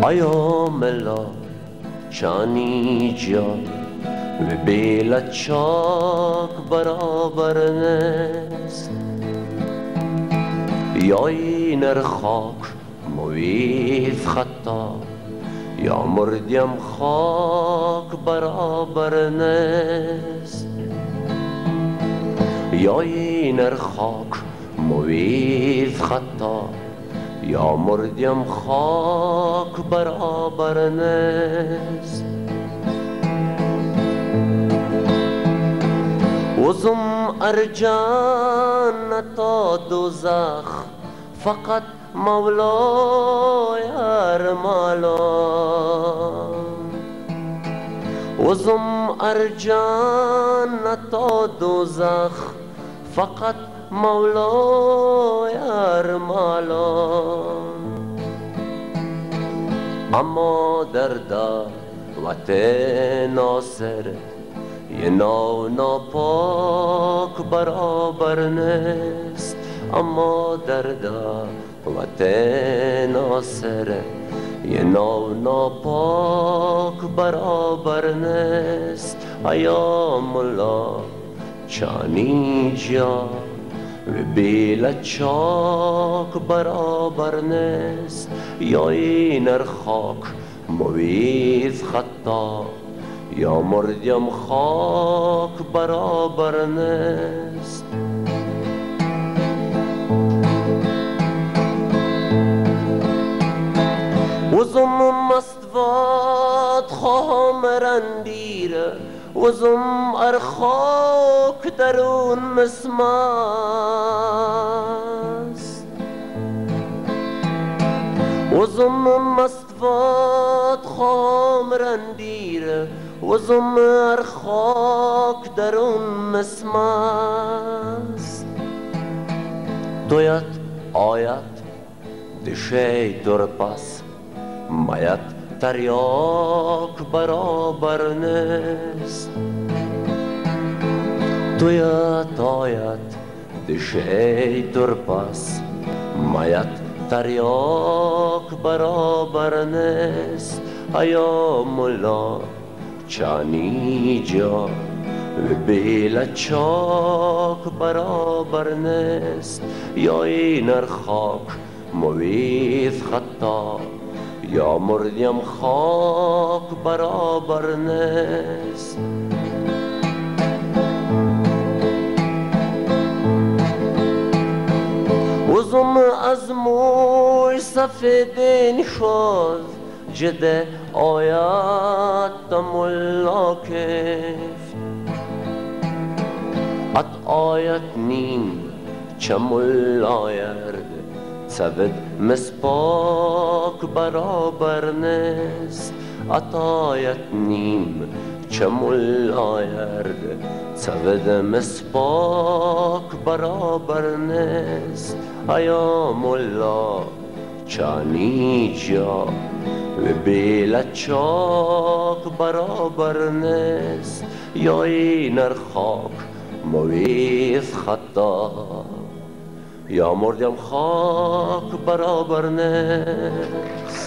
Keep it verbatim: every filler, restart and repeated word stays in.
Ayomela çani can ve bela çok beraber nest. Yayner خاک مویز خطا یا مردیم خاک برابر نست. یاینر خاک مویز خطا یا مردیم خاک برابر نست. وزم ارجان تا دوزخ فقط مولای ارمالان. وزم ارجان تا دوزخ فقط مولای ارمالان. اما در دعوت ناصر یه ناو ناپاک برابر نست. اما در دعوت ناصر یه ناو ناپاک برابر نست. ایام الله چانی جا و بیل چاک برابر نست. یا اینر خاک مویز خطا یا مردیم خاک برابر نست. وزم مستواد خواهم رندیره وزم ار خاک درون مسماست. وزم مستواد خواهم رندیره وزم ار خاک درون مسماست. دویت آیت دشه درپس مایت تریاک برابر نست. دویت آیت دشه درپس مایت تریاک برابر نست. ایام الله چانی جا و بیل چاک برابر نست. یا اینر خاک مویز خطا یا مردیم خاک برابر نست. وزم از موی سفیدین شد جده آیت ملا کفت. ات آیت نیم چه ملا یرد سبد مسپاک برابر نست. ات آیت نیم چه ملا یرد سبد مسپاک برابر نست. ایام الله چانی جا و بیل چاک برابر نست. یا اینر خاک مویز خطا یا مردیم خاک برابر نست.